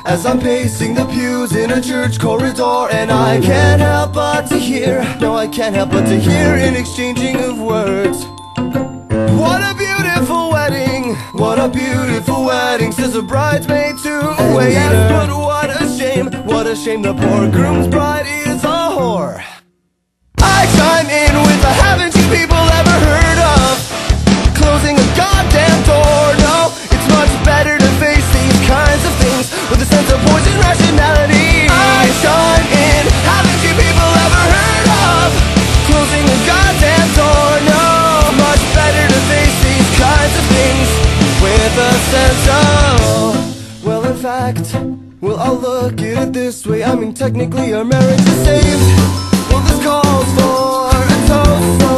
as I'm pacing the pews in a church corridor. And I can't help but to hear, no, I can't help but to hear an exchanging of words. What a beautiful wedding, what a beautiful wedding, says a bridesmaid to a waiter. Yes, but what a shame the poor groom's bride is a whore. I chime in with a haven't you people ever heard of closing a goddamn door? No, it's much better to face these kinds of things with a sense of poison rationality. I chime in, haven't you people ever heard of closing a goddamn door? No, much better to face these kinds of things with a sense of, well, in fact, well, I'll look at it this way. I mean, technically our marriage is saved. Well, this calls for a toast.